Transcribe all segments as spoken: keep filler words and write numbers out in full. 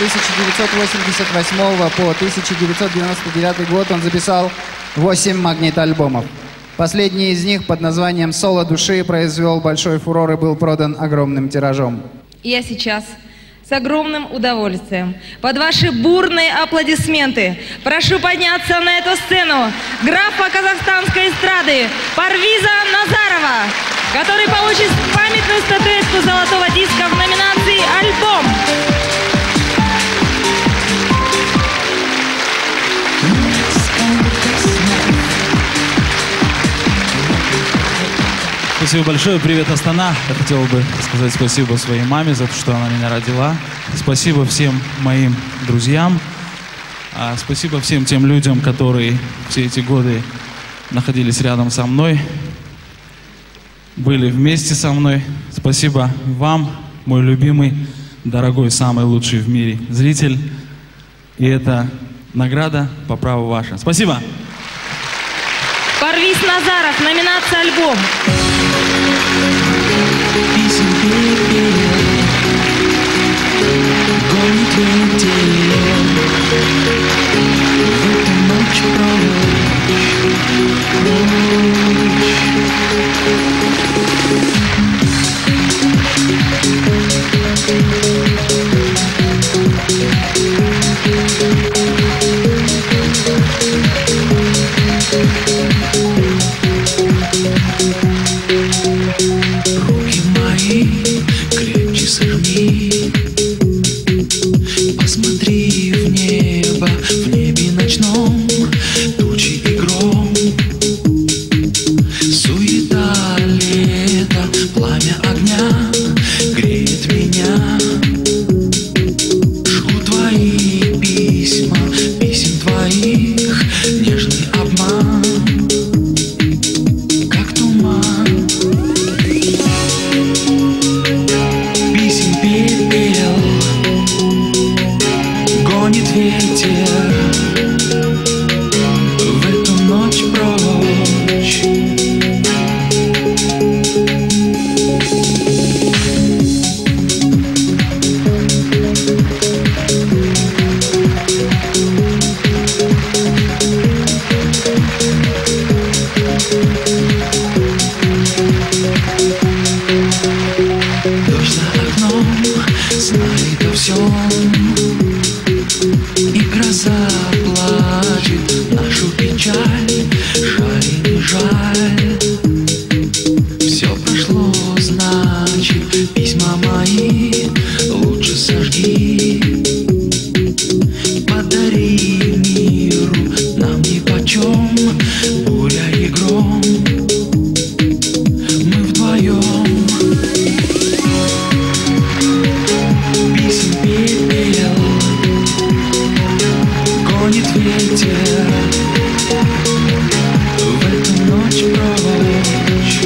тысяча девятьсот восемьдесят восьмого по тысяча девятьсот девяносто девятый год он записал восемь магнит-альбомов. Последний из них под названием «Соло души» произвел большой фурор и был продан огромным тиражом. Я сейчас с огромным удовольствием под ваши бурные аплодисменты прошу подняться на эту сцену графа казахстанской эстрады Парвиза Назарова, который получит памятную статуэтку золотого диска в номинации «Альбом». Спасибо большое. Привет, Астана. Я хотел бы сказать спасибо своей маме за то, что она меня родила. Спасибо всем моим друзьям. Спасибо всем тем людям, которые все эти годы находились рядом со мной, были вместе со мной. Спасибо вам, мой любимый, дорогой, самый лучший в мире зритель. И это награда по праву ваша. Спасибо. Парвиз Назаров, номинация «Альбом». Руки мои крепче сожми, посмотри в небо, в небе ночном тучи и гром, суета лета, пламя огня греет меня. Жгу твои письма, писем твоих нежный обман, как туман. Писем пепел гонит ветер в эту ночь прочь. Дождь за окном знает о всем, и гроза плачет нашу печаль. Жаль и не жаль, все прошло, значит, письма мои лучше сожги. Подари миру нам нипочем буря и гром, мы вдвоем. Писем пепел гонит ветер в эту ночь прочь.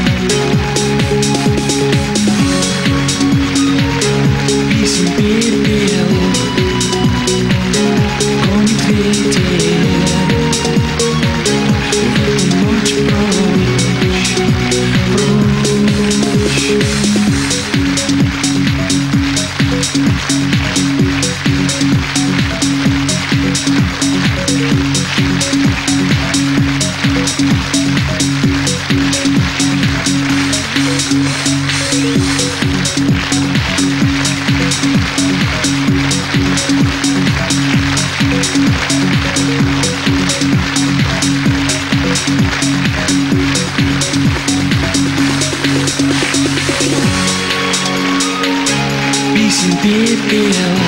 Писем пепел гонит ветер в эту ночь прочь, прочь. Писем пепел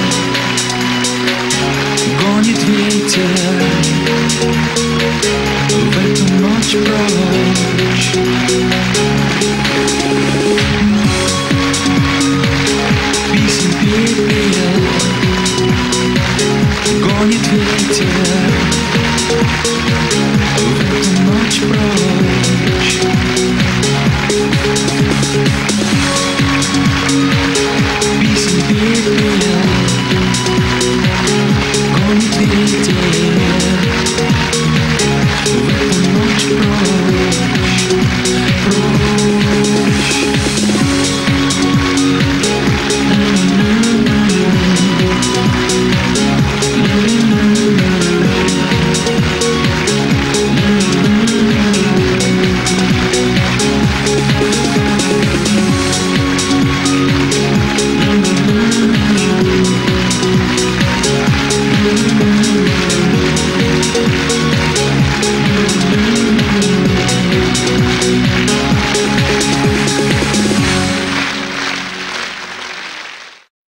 гонит ветер в эту ночь прочь.